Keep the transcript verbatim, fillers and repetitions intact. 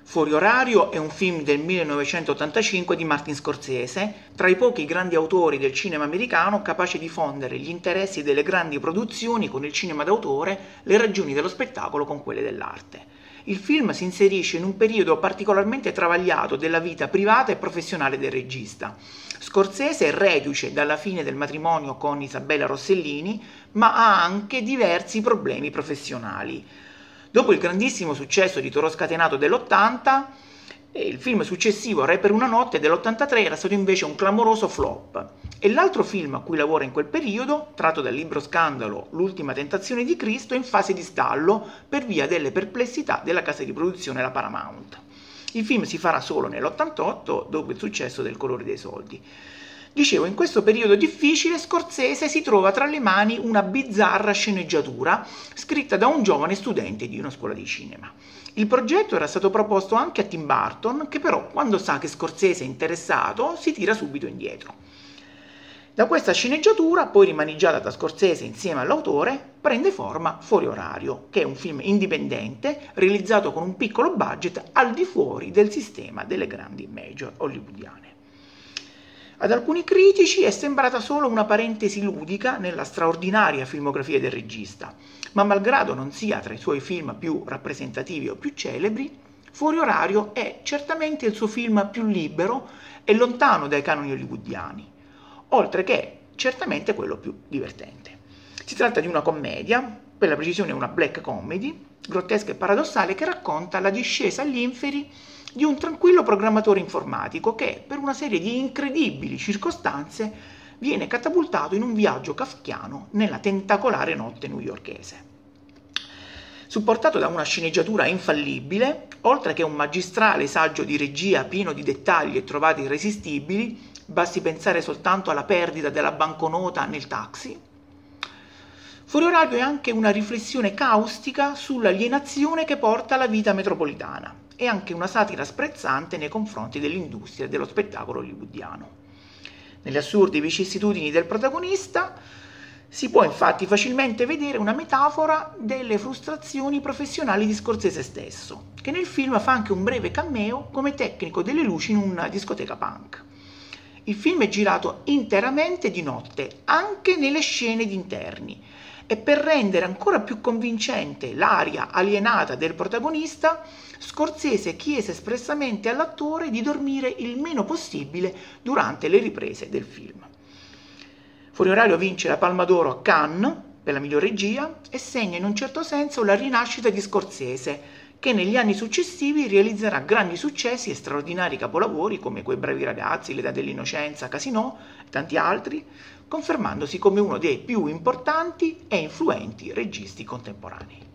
Fuori orario è un film del millenovecentottantacinque di Martin Scorsese, tra i pochi grandi autori del cinema americano capace di fondere gli interessi delle grandi produzioni con il cinema d'autore, le ragioni dello spettacolo con quelle dell'arte. Il film si inserisce in un periodo particolarmente travagliato della vita privata e professionale del regista. Scorsese è reduce dalla fine del matrimonio con Isabella Rossellini, ma ha anche diversi problemi professionali. Dopo il grandissimo successo di Toro Scatenato dell'ottanta, il film successivo, Re per una notte dell'ottantatré, era stato invece un clamoroso flop. E l'altro film a cui lavora in quel periodo, tratto dal libro scandalo L'ultima tentazione di Cristo, è in fase di stallo per via delle perplessità della casa di produzione la Paramount. Il film si farà solo nell'ottantotto, dopo il successo del Colore dei soldi. Dicevo, in questo periodo difficile Scorsese si trova tra le mani una bizzarra sceneggiatura scritta da un giovane studente di una scuola di cinema. Il progetto era stato proposto anche a Tim Burton, che però, quando sa che Scorsese è interessato, si tira subito indietro. Da questa sceneggiatura, poi rimaneggiata da Scorsese insieme all'autore, prende forma Fuori orario, che è un film indipendente realizzato con un piccolo budget al di fuori del sistema delle grandi major hollywoodiane. Ad alcuni critici è sembrata solo una parentesi ludica nella straordinaria filmografia del regista, ma malgrado non sia tra i suoi film più rappresentativi o più celebri, Fuori orario è certamente il suo film più libero e lontano dai canoni hollywoodiani, oltre che certamente quello più divertente. Si tratta di una commedia, per la precisione una black comedy, grottesca e paradossale, che racconta la discesa agli inferi di un tranquillo programmatore informatico che, per una serie di incredibili circostanze, viene catapultato in un viaggio kafkiano nella tentacolare notte newyorkese. Supportato da una sceneggiatura infallibile, oltre che un magistrale saggio di regia pieno di dettagli e trovate irresistibili, basti pensare soltanto alla perdita della banconota nel taxi, Fuori orario è anche una riflessione caustica sull'alienazione che porta alla vita metropolitana e anche una satira sprezzante nei confronti dell'industria dello spettacolo hollywoodiano. Nelle assurde vicissitudini del protagonista si può infatti facilmente vedere una metafora delle frustrazioni professionali di Scorsese stesso, che nel film fa anche un breve cameo come tecnico delle luci in una discoteca punk. Il film è girato interamente di notte, anche nelle scene di interni, e per rendere ancora più convincente l'aria alienata del protagonista, Scorsese chiese espressamente all'attore di dormire il meno possibile durante le riprese del film. Fuori orario vince la Palma d'Oro a Cannes per la miglior regia e segna in un certo senso la rinascita di Scorsese, che negli anni successivi realizzerà grandi successi e straordinari capolavori come Quei bravi ragazzi, L'età dell'innocenza, Casino e tanti altri, confermandosi come uno dei più importanti e influenti registi contemporanei.